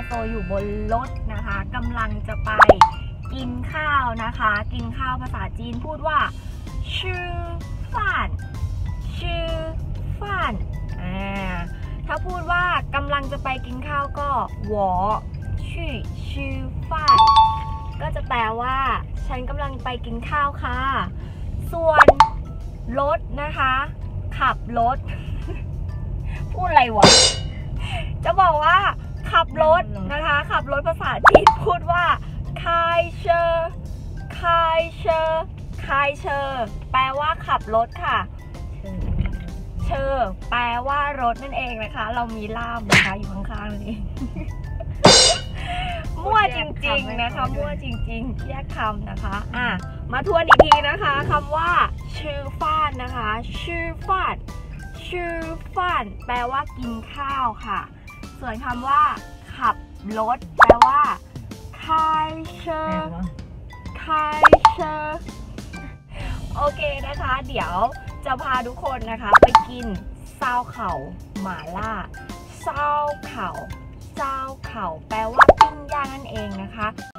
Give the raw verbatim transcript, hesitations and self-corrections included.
โตอยู่บนรถนะคะกำลังจะไปกินข้าวนะคะกินข้าวภาษาจีนพูดว่าชื่อฟ่านชื่อฟ่านอ่าถ้าพูดว่ากำลังจะไปกินข้าวก็หวอชื่อชื่อฟ่านก็จะแปลว่าฉันกำลังไปกินข้าวค่ะส่วนรถนะคะขับรถ พูดอะไรวะจะบอกว่าขับรถนะคะขับรถภาษาจีนพูดว่าคายเชอร์คายเชอร์คายเชอร์แปลว่าขับรถค่ะเชอร์แปลว่ารถนั่นเองนะคะเรามีล่ามนะคะอยู่ข้างๆนั่นเอง มั่วจริงๆนะคะมั่วจริงๆแยกคำนะคะอ่ะมาทวนอีกทีนะคะคำว่าชื่อฟ้านนะคะชื่อฟ้านชื่อฟ้านแปลว่ากินข้าวค่ะส่วนคำว่าขับรถแปลว่าคายเชอร์คายเชอร์โอเคนะคะเดี๋ยวจะพาทุกคนนะคะไปกินซาวเข่าหม่าล่าซาวเข่าซาวเข่าแปลว่าปิ้งย่างนั่นเองนะคะ